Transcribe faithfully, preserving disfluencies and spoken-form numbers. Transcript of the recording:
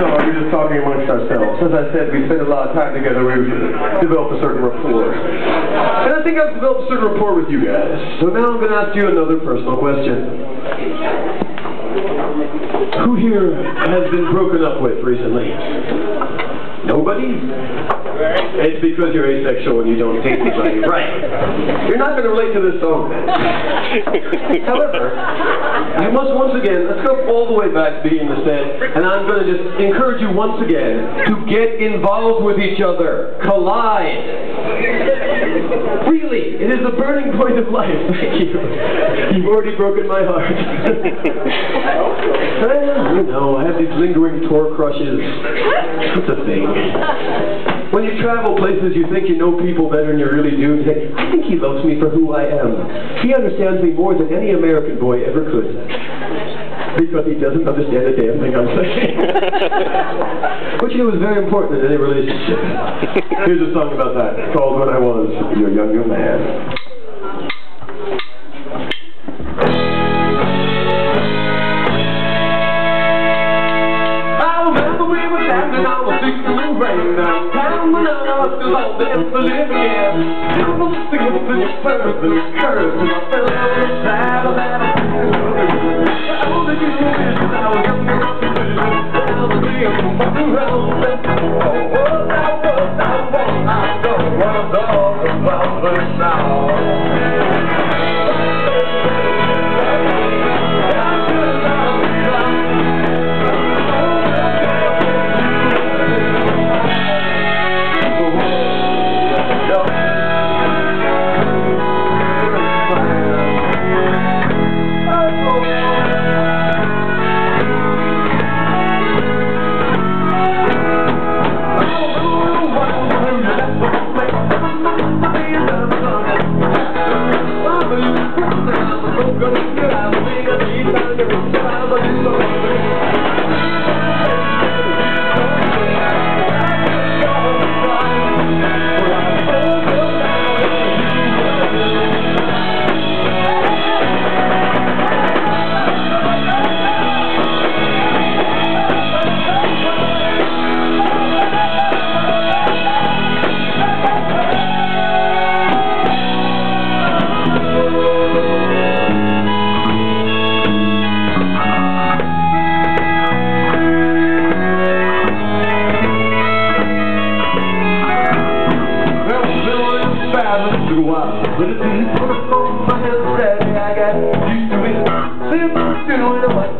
No, we're just talking amongst ourselves. As I said, we spend a lot of time together. We've developed a certain rapport. And I think I've developed a certain rapport with you guys. So now I'm going to ask you another personal question. Who here has been broken up with recently? Nobody? It's because you're asexual and you don't date anybody. Right. You're not going to relate to this song then. However, I must once again, let's go all the way back to being the set, and I'm going to just encourage you once again to get involved with each other. Collide. Really, it is the burning point of life. Thank you. You've already broken my heart. Well, you know, I have these lingering tour crushes. It's a thing. When you travel places, you think you know people better than you really do. You think, I think he loves me for who I am. He understands me more than any American boy ever could. Because he doesn't understand a damn thing I'm saying. Which, you know, is very important in any relationship. Here's a song about that. It's called When I Was Your Younger Man. Downtown when I was still all there to live again. I was thinking of the curves and the curves, and I fell on the side of that. All the good is that I was younger than I was being around. Oh, what I was, I was, I don't want to talk about this now. But it's been put on my head, I got used to it. Since doing it.